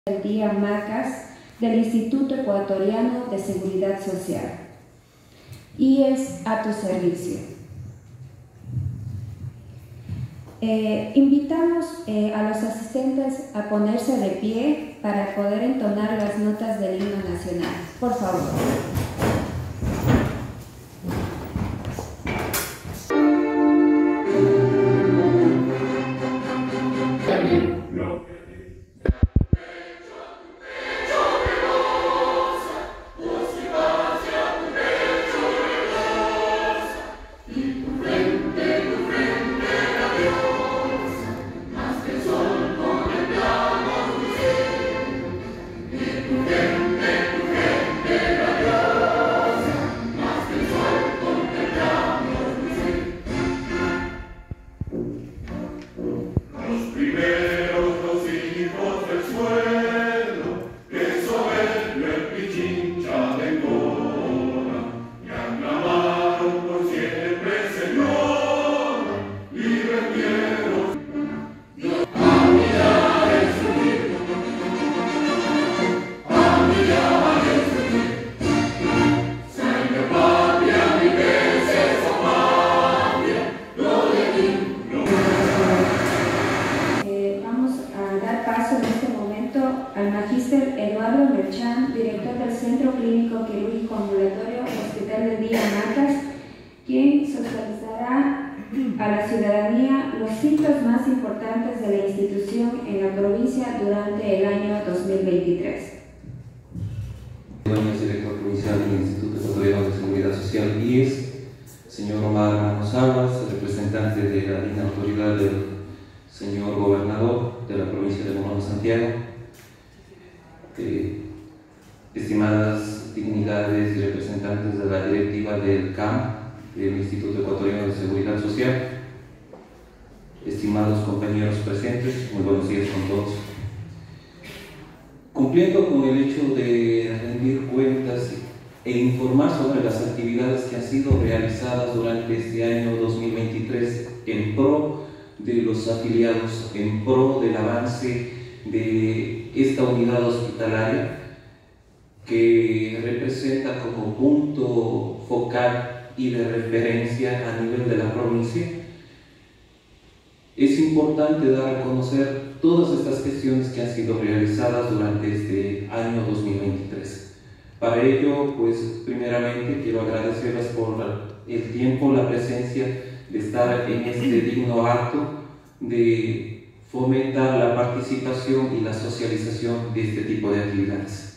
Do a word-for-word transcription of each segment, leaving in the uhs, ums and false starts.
del día MACAS del Instituto Ecuatoriano de Seguridad Social. I E S a tu servicio. Eh, invitamos eh, a los asistentes a ponerse de pie para poder entonar las notas del himno nacional. Por favor. Al Magíster Eduardo Merchán, director del Centro Clínico Quirúrgico Ambulatorio Hospital del Día MACAS, quien socializará a la ciudadanía los hitos más importantes de la institución en la provincia durante el año dos mil veintitrés. Dueño director provincial del Instituto Ecuatoriano de Seguridad Social, I E S, señor Omar Manosabas, representante de la digna autoridad del señor gobernador de la provincia de Momono Santiago, Eh, estimadas dignidades y representantes de la directiva del C A M, del Instituto Ecuatoriano de Seguridad Social, estimados compañeros presentes, muy buenos días con todos. Cumpliendo con el hecho de rendir cuentas e informar sobre las actividades que han sido realizadas durante este año dos mil veintitrés en pro de los afiliados, en pro del avance de esta unidad hospitalaria que representa como punto focal y de referencia a nivel de la provincia, es importante dar a conocer todas estas gestiones que han sido realizadas durante este año dos mil veintitrés. Para ello, pues primeramente quiero agradecerles por el tiempo, la presencia de estar en este digno acto de fomentar la participación y la socialización de este tipo de actividades.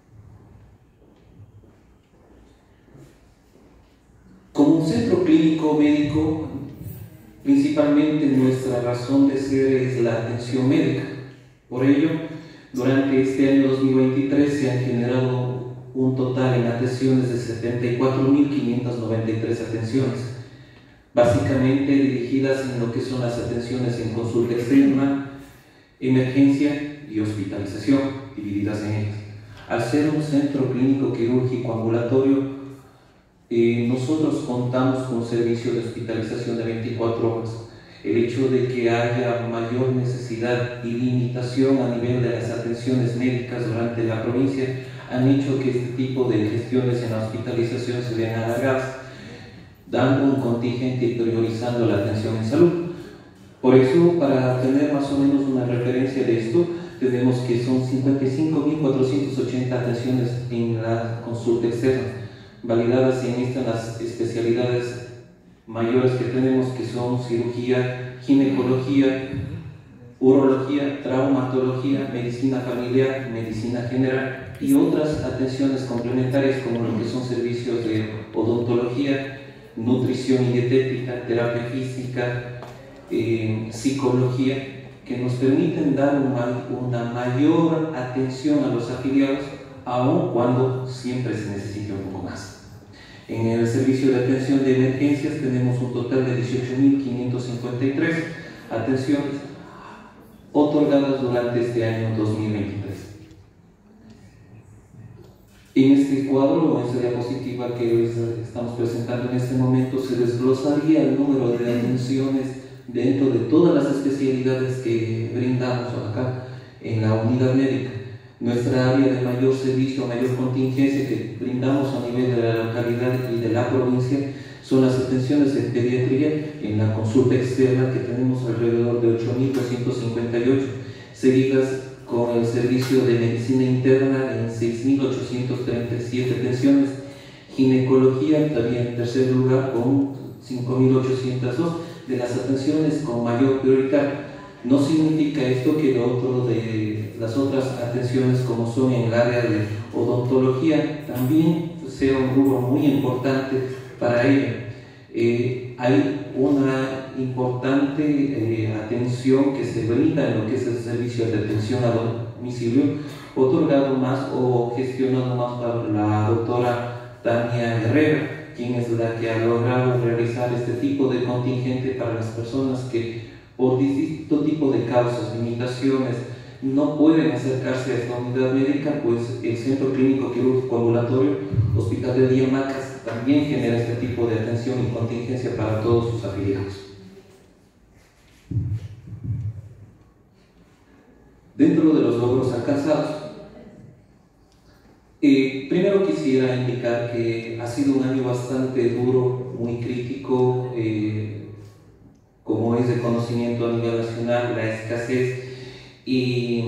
Como un centro clínico médico, principalmente nuestra razón de ser es la atención médica. Por ello, durante este año dos mil veintitrés se han generado un total en atenciones de setenta y cuatro mil quinientas noventa y tres atenciones, básicamente dirigidas en lo que son las atenciones en consulta externa, emergencia y hospitalización, divididas en ellas. Al ser un centro clínico quirúrgico ambulatorio, eh, nosotros contamos con servicio de hospitalización de veinticuatro horas. El hecho de que haya mayor necesidad y limitación a nivel de las atenciones médicas durante la provincia han hecho que este tipo de gestiones en la hospitalización se vean alargadas, dando un contingente y priorizando la atención en salud. Por eso, para tener más o menos una referencia de esto, tenemos que son cincuenta y cinco mil cuatrocientas ochenta atenciones en la consulta externa, validadas en estas las especialidades mayores que tenemos, que son cirugía, ginecología, urología, traumatología, medicina familiar, medicina general y otras atenciones complementarias como lo que son servicios de odontología, nutrición y dietética, terapia física, eh, psicología, que nos permiten dar una, una mayor atención a los afiliados, aun cuando siempre se necesita un poco más. En el servicio de atención de emergencias tenemos un total de dieciocho mil quinientas cincuenta y tres atenciones otorgadas durante este año dos mil veintitrés. En este cuadro o en esta diapositiva que estamos presentando en este momento se desglosaría el número de atenciones dentro de todas las especialidades que brindamos acá en la unidad médica. Nuestra área de mayor servicio, mayor contingencia que brindamos a nivel de la localidad y de la provincia son las atenciones de pediatría en la consulta externa, que tenemos alrededor de ocho mil doscientos cincuenta y ocho, seguidas con el servicio de medicina interna en seis mil ochocientos treinta y siete atenciones, ginecología también en tercer lugar con cinco mil ochocientos dos de las atenciones con mayor prioridad. No significa esto que lo otro de las otras atenciones, como son en el área de odontología, también sea un rubro muy importante para ella. Eh, hay una importante eh, atención que se brinda en lo que es el servicio de atención a domicilio, otorgado más o gestionado más por la doctora Tania Herrera, quien es la que ha logrado realizar este tipo de contingente para las personas que por distinto tipo de causas, limitaciones, no pueden acercarse a esta unidad médica. Pues el Centro Clínico Quirúrgico Ambulatorio Hospital de Día Macas también genera este tipo de atención y contingencia para todos sus afiliados. Dentro de los logros alcanzados, eh, primero quisiera indicar que ha sido un año bastante duro, muy crítico, eh, como es de conocimiento a nivel nacional, la escasez y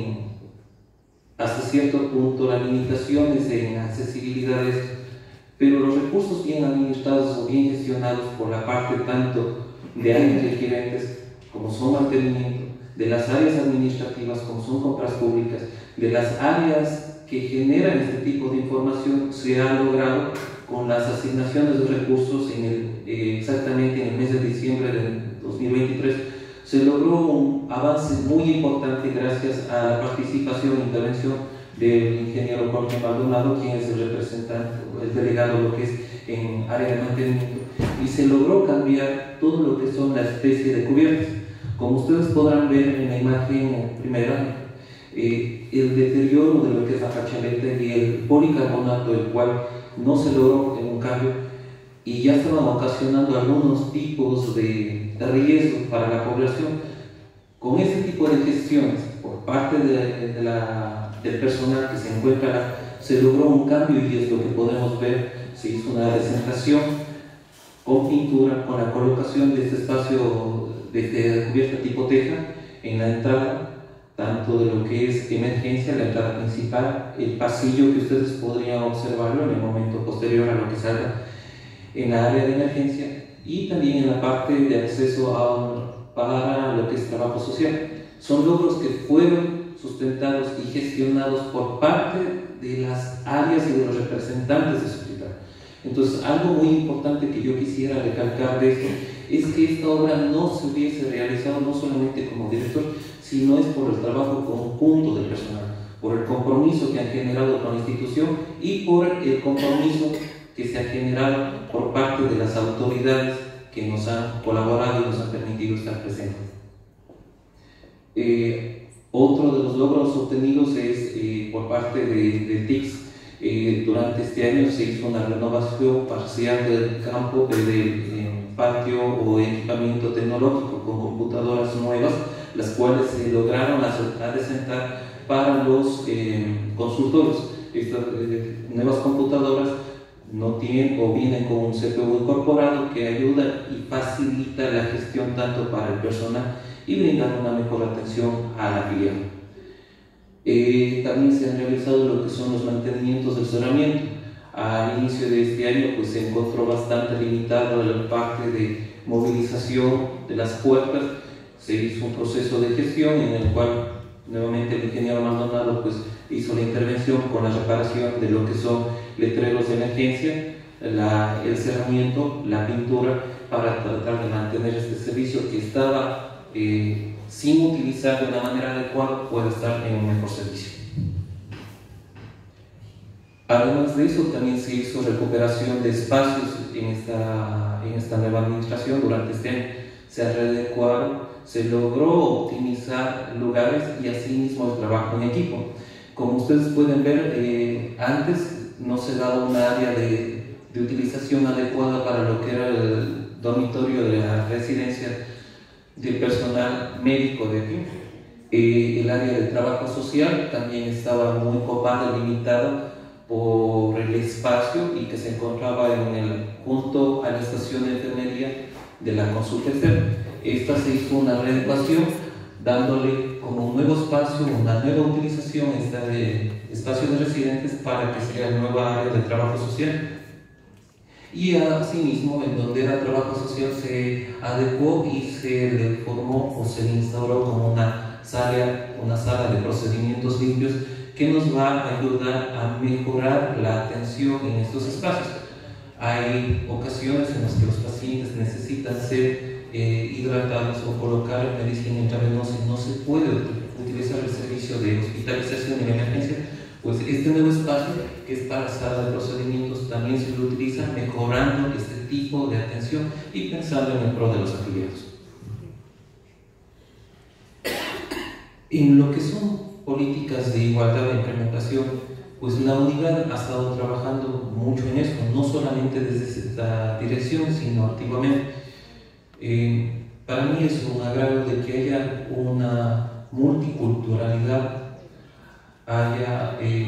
hasta cierto punto las limitaciones en accesibilidades, pero los recursos bien administrados o bien gestionados por la parte tanto de áreas requerentes como son mantenimiento, de las áreas administrativas como son compras públicas, de las áreas que generan este tipo de información, se ha logrado con las asignaciones de recursos en el, eh, exactamente en el mes de diciembre del dos mil veintitrés. Se logró un avance muy importante gracias a la participación e intervención del ingeniero Jorge Maldonado, quien es el representante, el delegado lo que es en área de mantenimiento, y se logró cambiar todo lo que son la especie de cubiertas. Como ustedes podrán ver en la imagen primera, eh, el deterioro de lo que es la fachamenta y el policarbonato, el cual no se logró en un cambio, y ya estaban ocasionando algunos tipos de, de riesgo para la población. Con este tipo de gestiones por parte de, de la, del personal que se encuentra, se logró un cambio, y es lo que podemos ver. Se hizo una presentación con pintura, con la colocación de este espacio de, de cubierta tipo teja en la entrada, tanto de lo que es emergencia, la entrada principal, el pasillo que ustedes podrían observarlo en el momento posterior a lo que salga en la área de emergencia, y también en la parte de acceso a, para lo que es trabajo social. Son logros que fueron sustentados y gestionados por parte de las áreas y de los representantes de su hospital. Entonces, algo muy importante que yo quisiera recalcar de esto es que esta obra no se hubiese realizado no solamente como director, sino es por el trabajo conjunto del personal, por el compromiso que han generado con la institución y por el compromiso que se ha generado por parte de las autoridades que nos han colaborado y nos han permitido estar presentes. Eh, otro de los logros obtenidos es eh, por parte de, de T I C S. Eh, durante este año se hizo una renovación parcial del campo del eh, patio o equipamiento tecnológico con computadoras nuevas, las cuales se lograron adecentar para los eh, consultorios. Estas eh, nuevas computadoras no tienen o vienen con un C P U incorporado que ayuda y facilita la gestión tanto para el personal y brindan una mejor atención a la afiliado. Eh, también se han realizado lo que son los mantenimientos del cerramiento. Al inicio de este año pues se encontró bastante limitado la parte de movilización de las puertas. Se hizo un proceso de gestión en el cual nuevamente el ingeniero Maldonado pues hizo la intervención con la reparación de lo que son letreros de emergencia, la, el cerramiento, la pintura, para tratar de mantener este servicio que estaba eh, sin utilizar de una manera adecuada, puede estar en un mejor servicio. Además de eso, también se hizo recuperación de espacios en esta, en esta nueva administración. Durante este año se readecuaron, se logró optimizar lugares y asimismo el trabajo en equipo. Como ustedes pueden ver, eh, antes no se daba una área de, de utilización adecuada para lo que era el dormitorio de la residencia del personal médico de aquí. Eh, el área de trabajo social también estaba muy copada, limitada por el espacio y que se encontraba en el, junto a la estación de enfermería de la consulta externa. Esta se hizo una reeducación dándole como un nuevo espacio, una nueva utilización esta de espacio de residentes para que sea el nuevo área de trabajo social. Y asimismo, en donde era trabajo social, se adecuó y se le formó o se le instauró como una sala, una sala de procedimientos limpios que nos va a ayudar a mejorar la atención en estos espacios. Hay ocasiones en las que los pacientes necesitan ser eh, hidratados o colocar medicina intravenosa y no se puede utilizar el servicio de hospitalización en emergencia. Pues este nuevo espacio, que es para sala de procedimientos, también se lo utiliza mejorando este tipo de atención y pensando en el pro de los afiliados. En lo que son políticas de igualdad e implementación, pues la unidad ha estado trabajando mucho en eso, no solamente desde esta dirección, sino activamente. Eh, para mí es un agrado de que haya una multiculturalidad, haya eh,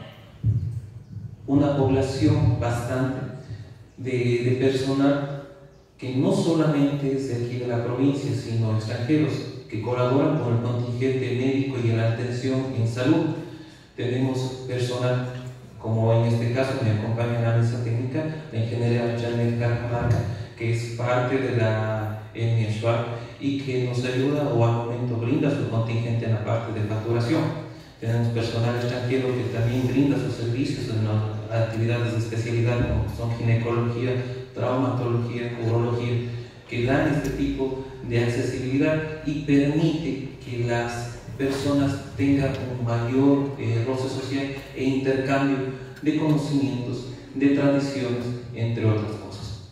una población bastante de, de personal que no solamente es de aquí de la provincia, sino extranjeros que colaboran con el contingente médico y en la atención en salud. Tenemos personal, como en este caso me acompaña en la mesa técnica, la ingeniera Janet Cajamarca, que es parte de la E M I Schwab y que nos ayuda o al momento brinda su contingente en la parte de facturación. Tenemos personal extranjero que también brinda sus servicios en las actividades de especialidad como son ginecología, traumatología, urología, que dan este tipo de accesibilidad y permite que las personas tengan un mayor eh, roce social e intercambio de conocimientos, de tradiciones, entre otras cosas.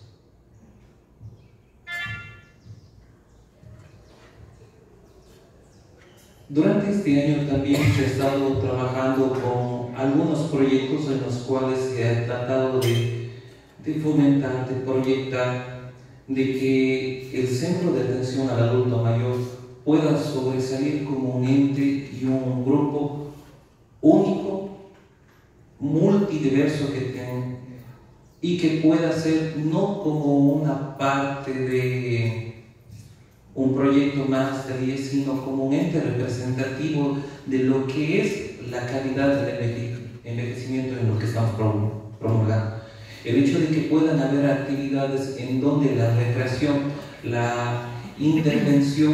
Durante este año también se ha estado trabajando con algunos proyectos en los cuales se ha tratado de, de fomentar, de proyectar, de que el centro de atención al adulto mayor pueda sobresalir como un ente y un grupo único, multidiverso que tenga, y que pueda ser no como una parte de un proyecto más de diez, sino como un ente representativo de lo que es la calidad del envejecimiento en lo que estamos promulgando. El hecho de que puedan haber actividades en donde la recreación, la intervención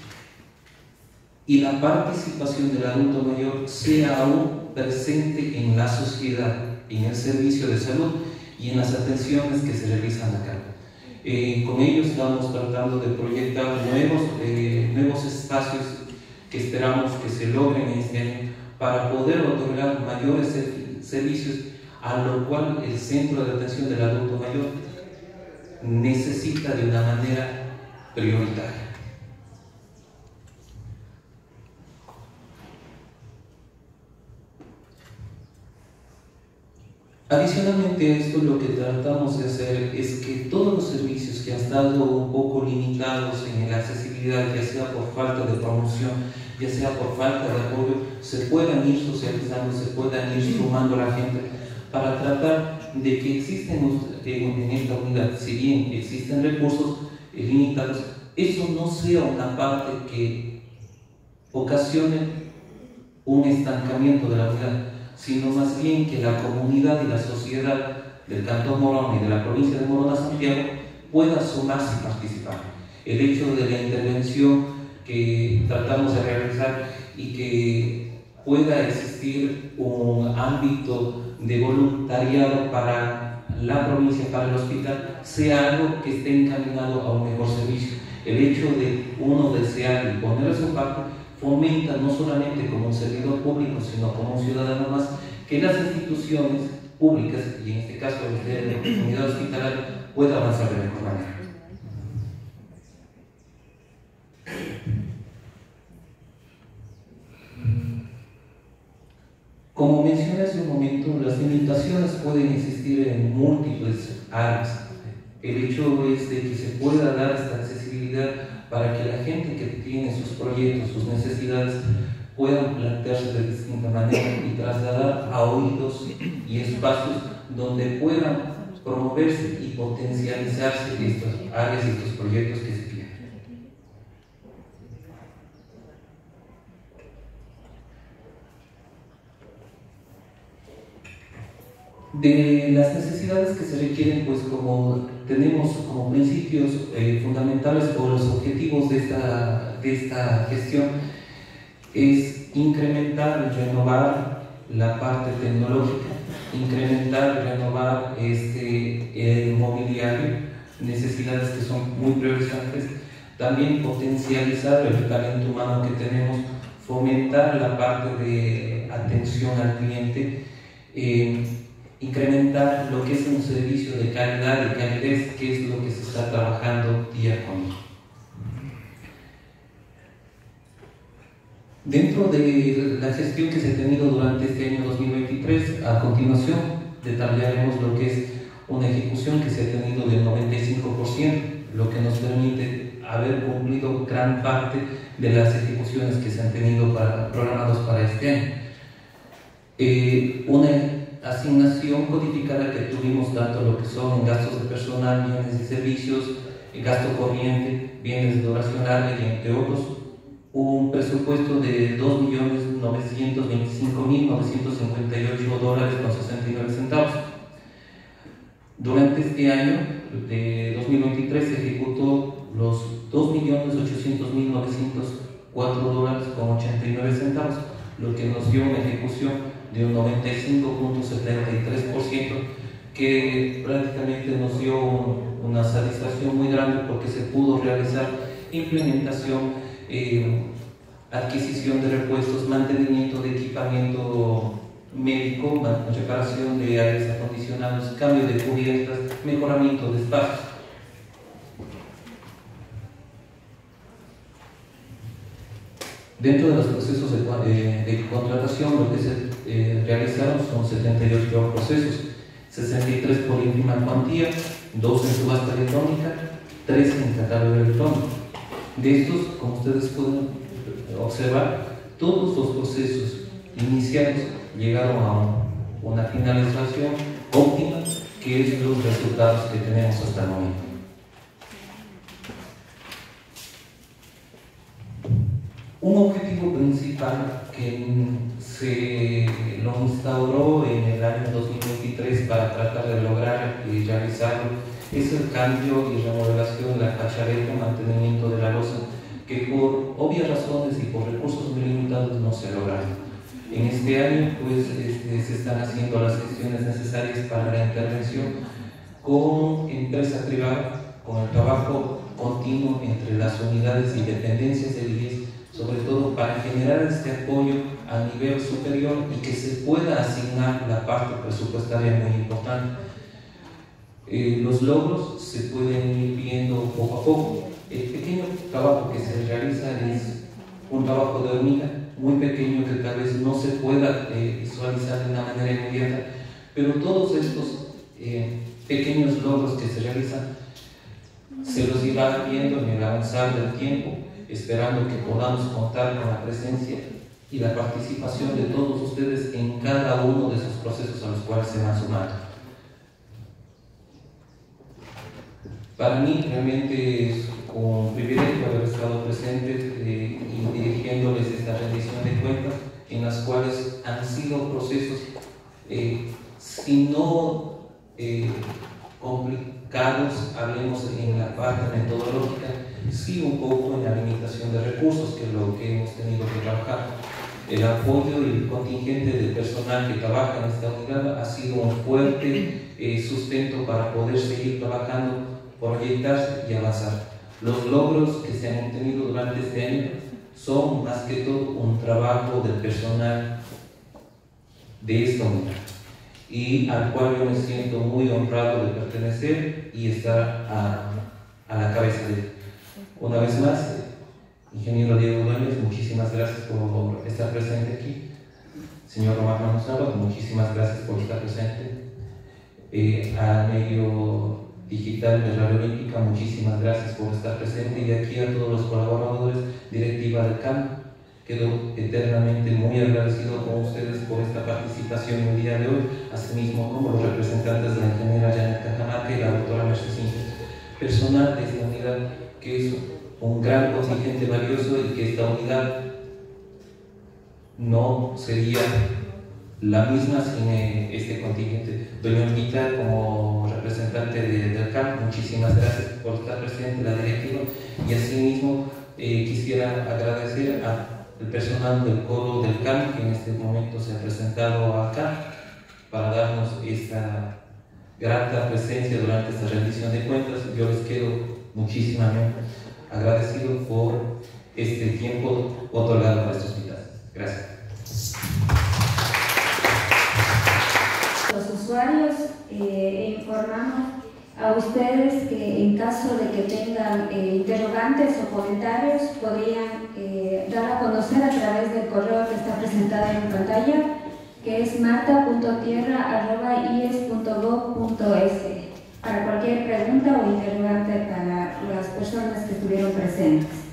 y la participación del adulto mayor sea aún presente en la sociedad, en el servicio de salud y en las atenciones que se realizan acá. Eh, con ellos estamos tratando de proyectar nuevos, eh, nuevos espacios que esperamos que se logren este año para poder otorgar mayores servicios, a lo cual el centro de atención del adulto mayor necesita de una manera prioritaria. Adicionalmente a esto, lo que tratamos de hacer es que todos los servicios que han estado un poco limitados en la accesibilidad, ya sea por falta de promoción, ya sea por falta de apoyo, se puedan ir socializando, se puedan ir sumando a la gente para tratar de que existen en esta unidad, si bien existen recursos limitados, eso no sea una parte que ocasione un estancamiento de la unidad, sino más bien que la comunidad y la sociedad del Cantón Morona y de la provincia de Morona Santiago pueda sumarse y participar. El hecho de la intervención que tratamos de realizar y que pueda existir un ámbito de voluntariado para la provincia, para el hospital, sea algo que esté encaminado a un mejor servicio. El hecho de uno desear y poner su parte fomenta no solamente como un servidor público, sino como un ciudadano más, que las instituciones públicas, y en este caso de la comunidad hospitalaria, pueda avanzar de mejor manera. Como mencioné hace un momento, las limitaciones pueden existir en múltiples áreas, El hecho es de que se pueda dar esta accesibilidad para que la gente que tiene sus proyectos, sus necesidades, puedan plantearse de distinta manera y trasladar a oídos y espacios donde puedan promoverse y potencializarse estas áreas y estos proyectos que se tienen. De las necesidades que se requieren, pues como tenemos como principios eh, fundamentales o los objetivos de esta, de esta gestión, es incrementar y renovar la parte tecnológica, incrementar y renovar este, el mobiliario, necesidades que son muy priorizantes, también potencializar el talento humano que tenemos, fomentar la parte de atención al cliente, eh, incrementar lo que es un servicio de calidad y calidez, que es lo que se está trabajando día con día. Dentro de la gestión que se ha tenido durante este año dos mil veintitrés, a continuación detallaremos lo que es una ejecución que se ha tenido del noventa y cinco por ciento, lo que nos permite haber cumplido gran parte de las ejecuciones que se han tenido para, programados para este año. Eh, una asignación codificada que tuvimos tanto lo que son gastos de personal, bienes y servicios, gasto corriente, bienes de duración larga y entre otros, un presupuesto de dos millones novecientos veinticinco mil novecientos cincuenta y ocho dólares con sesenta y nueve centavos. Durante este año de dos mil veintitrés se ejecutó los dos millones ochocientos mil novecientos cuatro dólares con ochenta y nueve centavos, lo que nos dio una ejecución de un noventa y cinco punto setenta y tres por ciento, que prácticamente nos dio un, una satisfacción muy grande porque se pudo realizar implementación, eh, adquisición de repuestos, mantenimiento de equipamiento médico, reparación de aires acondicionados, cambio de cubiertas, mejoramiento de espacios. Dentro de los procesos de, de, de contratación, lo que se eh, realizaron son setenta y ocho procesos, sesenta y tres por ínfima cuantía, dos en subasta electrónica, tres en catálogo electrónico. De estos, como ustedes pueden observar, todos los procesos iniciales llegaron a un, una finalización óptima, que es los resultados que tenemos hasta el momento. Un objetivo principal que se lo instauró en el año dos mil veintitrés para tratar de lograr y realizarlo es el cambio y remodelación de la fachada, mantenimiento de la losa, que por obvias razones y por recursos muy limitados no se lograron. En este año pues este, se están haciendo las gestiones necesarias para la intervención con empresa privada, con el trabajo continuo entre las unidades y dependencias del I E S, sobre todo para generar este apoyo a nivel superior y que se pueda asignar la parte presupuestaria muy importante. Eh, los logros se pueden ir viendo poco a poco. El pequeño trabajo que se realiza es un trabajo de hormiga, muy pequeño, que tal vez no se pueda eh, visualizar de una manera inmediata, pero todos estos eh, pequeños logros que se realizan se los irá viendo en el avanzar del tiempo, esperando que podamos contar con la presencia y la participación de todos ustedes en cada uno de esos procesos a los cuales se van sumando. Para mí realmente es un privilegio haber estado presente eh, y dirigiéndoles esta rendición de cuentas, en las cuales han sido procesos, eh, si no eh, complicados, hablemos en la parte metodológica, sí un poco en la limitación de recursos, que es lo que hemos tenido que trabajar. El apoyo y el contingente de personal que trabaja en esta unidad ha sido un fuerte eh, sustento para poder seguir trabajando, proyectarse y avanzar. Los logros que se han obtenido durante este año son más que todo un trabajo del personal de esta unidad, y al cual yo me siento muy honrado de pertenecer y estar a, a la cabeza de él. Una vez más, ingeniero Diego Dueñas, muchísimas gracias por estar presente aquí. Señor Román Manuel, muchísimas gracias por estar presente. Eh, a medio digital de Radio Olímpica, muchísimas gracias por estar presente, y aquí a todos los colaboradores, directiva del C A M. Quedo eternamente muy agradecido con ustedes por esta participación en el día de hoy, asimismo como los representantes de la ingeniera Janet Cajamarca y la doctora Mercedes Inges, personal de esta unidad que es un gran contingente valioso y que esta unidad no sería la misma sin eh, este contingente. Doña Olguita, como representante de, del C A M, muchísimas gracias por estar presente en la directiva, y asimismo eh, quisiera agradecer al personal del coro del C A M que en este momento se ha presentado acá para darnos esta grata presencia durante esta rendición de cuentas. Yo les quedo muchísimamente agradecido por este tiempo otorgado por este hospital. Gracias. Los usuarios, eh, informamos a ustedes que en caso de que tengan eh, interrogantes o comentarios podrían eh, dar a conocer a través del correo que está presentado en pantalla, que es marta punto tierra arroba i e s punto gob punto es, para cualquier pregunta o interrogante para las personas que estuvieron presentes.